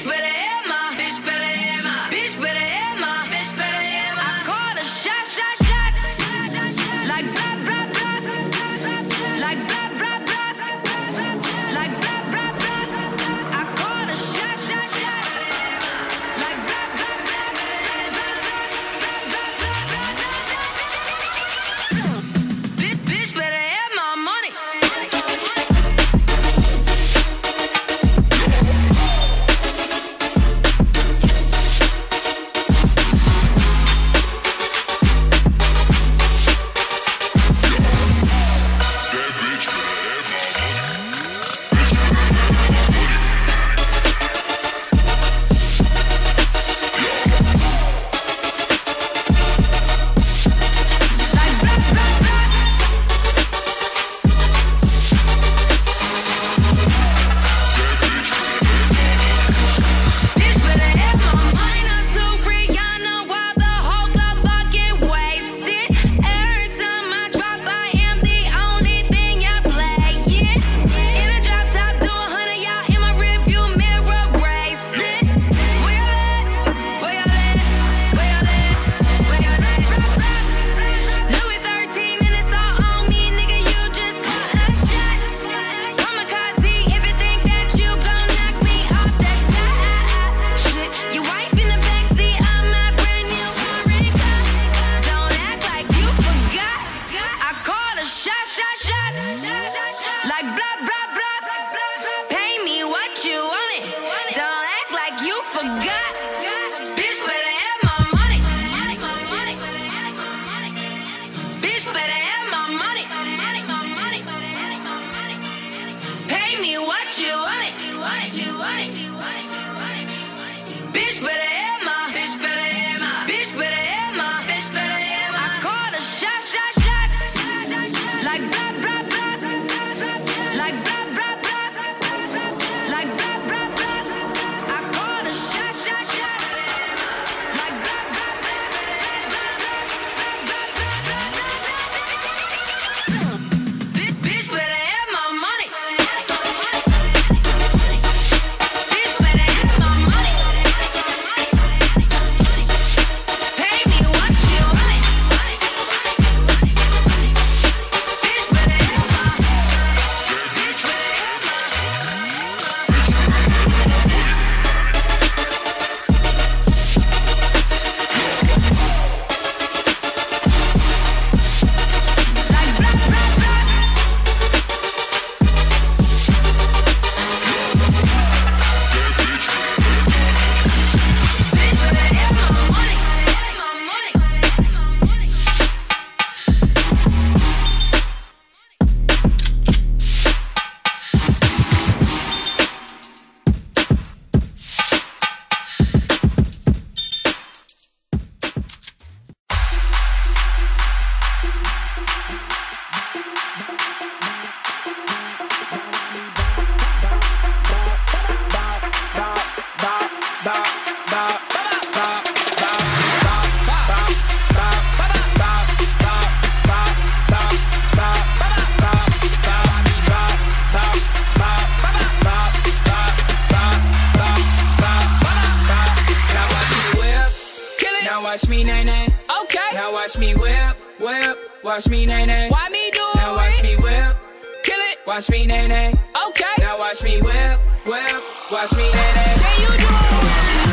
watch me nay nay. Okay. Now watch me whip, whip. Watch me nay nay. Why me do it? Now watch me whip. Kill it. Watch me nay nay. Okay. Now watch me whip, whip. Watch me nay nay. Can you do it?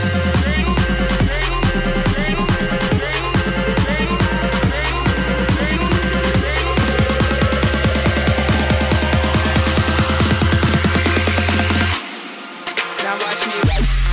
Now watch me.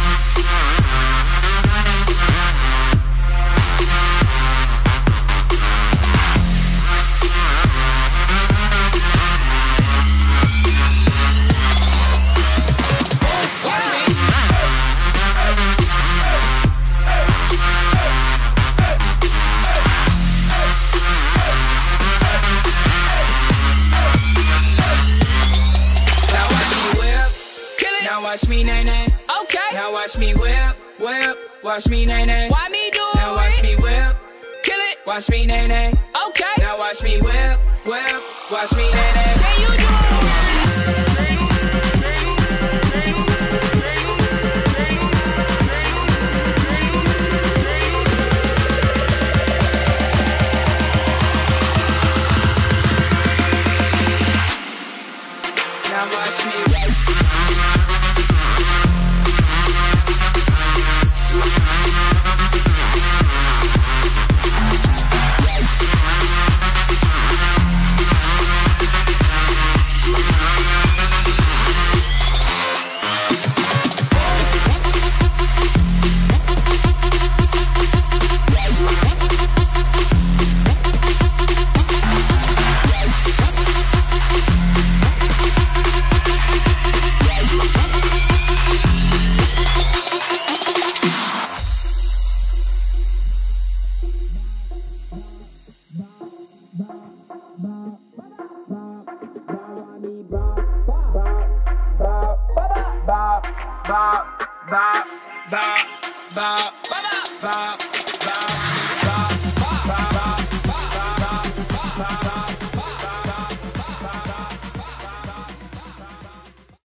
Watch me nay nay. Okay. Now watch me whip, whip. Watch me nay nay. Why me do it? Now watch me whip. Kill it. Watch me nay nay. Okay. Now watch me whip, whip. Watch me nay nay. Can you do it? vibe.